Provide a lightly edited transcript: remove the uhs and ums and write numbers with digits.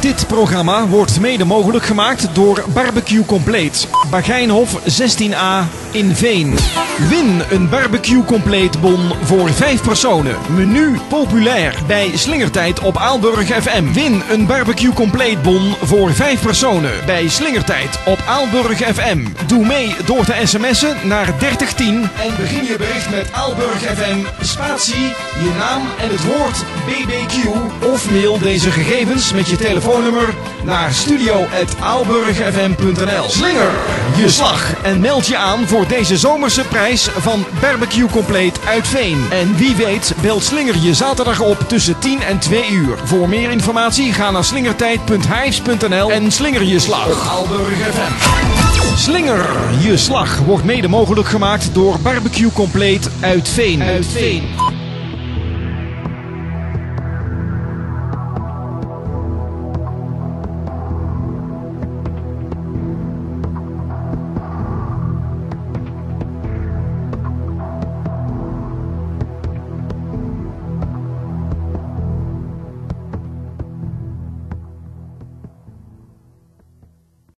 Dit programma wordt mede mogelijk gemaakt door Barbecue Compleet. Bagijnhof 16A in Veen. Win een Barbecue Compleet bon voor 5 personen. Menu populair bij Slingertijd op Aalburg FM. Win een Barbecue Compleet bon voor 5 personen bij Slingertijd op Aalburg FM. Doe mee door te sms'en naar 3010 en begin je bericht met Aalburg FM, spatie, je naam en het woord BBQ of mail deze gegevens met je telefoonnummer naar studio@aalburgfm.nl. Slinger je slag en meld je aan voor deze zomerse prijs van Barbecue Compleet uit Veen. En wie weet belt Slinger je zaterdag op tussen 10 en 2 uur. Voor meer informatie ga naar slingertijd.hives.nl en slinger je slag op Aalburg FM. Slinger je slag wordt mede mogelijk gemaakt door Barbecue Compleet uit Veen.